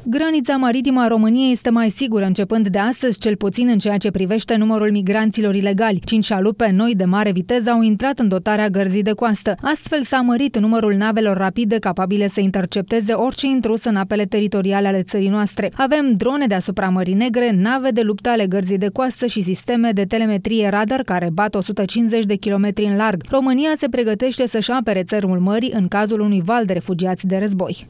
Granița maritimă a României este mai sigură începând de astăzi, cel puțin în ceea ce privește numărul migranților ilegali. 5 șalupe noi de mare viteză au intrat în dotarea gărzii de coastă. Astfel s-a mărit numărul navelor rapide capabile să intercepteze orice intrus în apele teritoriale ale țării noastre. Avem drone deasupra Mării Negre, nave de luptă ale gărzii de coastă și sisteme de telemetrie radar care bat 150 de kilometri în larg. România se pregătește să-și apere țărmul mării în cazul unui val de refugiați de război.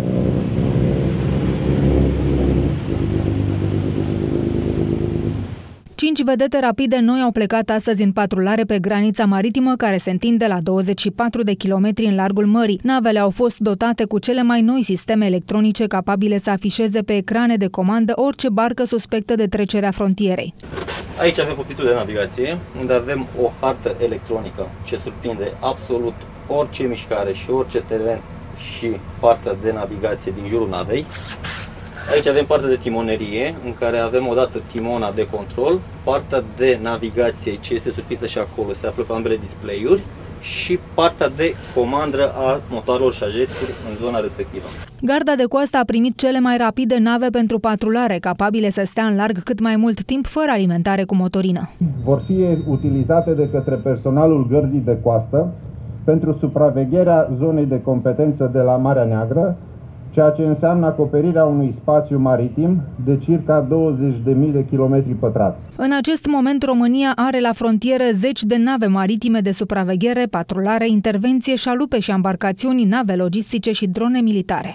5 vedete rapide noi au plecat astăzi în patrulare pe granița maritimă, care se întinde la 24 de kilometri în largul mării. Navele au fost dotate cu cele mai noi sisteme electronice capabile să afișeze pe ecrane de comandă orice barcă suspectă de trecerea frontierei. Aici avem cockpitul de navigație, unde avem o hartă electronică ce surprinde absolut orice mișcare și orice teren și partea de navigație din jurul navei. Aici avem partea de timonerie, în care avem odată timona de control, partea de navigație ce este surprinsă și acolo, se află pe ambele display-uri, și partea de comandă a motoarelor și a jeturi în zona respectivă. Garda de coastă a primit cele mai rapide nave pentru patrulare, capabile să stea în larg cât mai mult timp fără alimentare cu motorină. Vor fi utilizate de către personalul gărzii de coastă pentru supravegherea zonei de competență de la Marea Neagră, ceea ce înseamnă acoperirea unui spațiu maritim de circa 20.000 de kilometri pătrați. În acest moment, România are la frontieră 10 de nave maritime de supraveghere, patrulare, intervenție, șalupe și embarcațiuni, nave logistice și drone militare.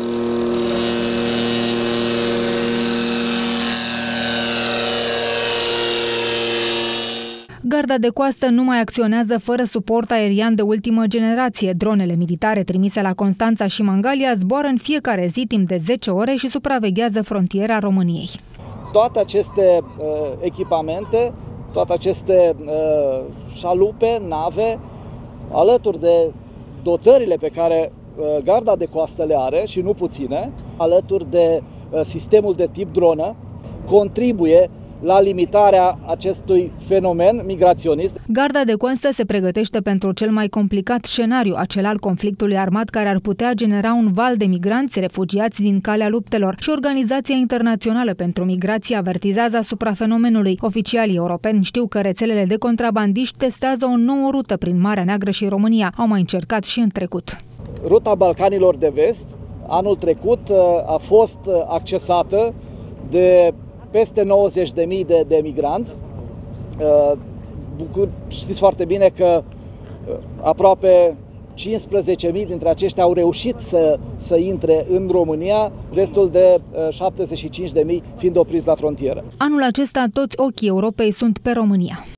Garda de coastă nu mai acționează fără suport aerian de ultimă generație. Dronele militare trimise la Constanța și Mangalia zboară în fiecare zi timp de 10 ore și supraveghează frontiera României. Toate aceste echipamente, toate aceste șalupe, nave, alături de dotările pe care Garda de coastă le are, și nu puține, alături de sistemul de tip dronă, contribuie la limitarea acestui fenomen migraționist. Garda de coastă se pregătește pentru cel mai complicat scenariu, acel al conflictului armat care ar putea genera un val de migranți refugiați din calea luptelor, și Organizația Internațională pentru Migrație avertizează asupra fenomenului. Oficialii europeni știu că rețelele de contrabandiști testează o nouă rută prin Marea Neagră și România. Au mai încercat și în trecut. Ruta Balcanilor de Vest, anul trecut, a fost accesată de peste 90.000 de migranți. Știți foarte bine că aproape 15.000 dintre aceștia au reușit să intre în România, restul de 75.000 fiind opriți la frontieră. Anul acesta toți ochii Europei sunt pe România.